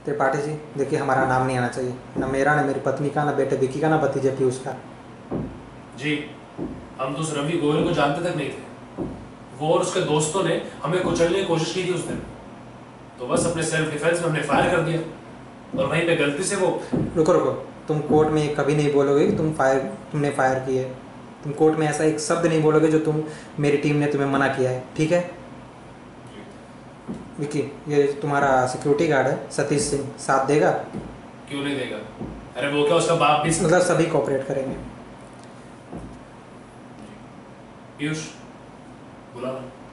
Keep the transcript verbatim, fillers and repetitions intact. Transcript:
त्रिपाठी जी देखिए, हमारा नाम नहीं आना चाहिए, ना मेरा, ना मेरी पत्नी का, ना बेटे विकी का, ना भतीजे पीयूष का। जी, हम तो उस रवि गोयल को जानते तक नहीं थे। वो और उसके दोस्तों ने हमें कुचलने की कोशिश की थी उस दिन, तो बस अपने सेल्फ डिफेंस में हमने फायर कर दिया और वहीं पे गलती से वो। रुको रुको, तुम कोर्ट में कभी नहीं बोलोगे कि तुम फायर तुमने फायर की है। तुम कोर्ट में ऐसा एक शब्द नहीं बोलोगे जो तुम मेरी टीम ने तुम्हें मना किया है, ठीक है? विकी, ये तुम्हारा सिक्योरिटी गार्ड है सतीश सिंह, साथ देगा? क्यों नहीं देगा? अरे वो क्या, उसका बाप भी। मतलब सभी कोऑपरेट करेंगे। पीयूष, बुला लो।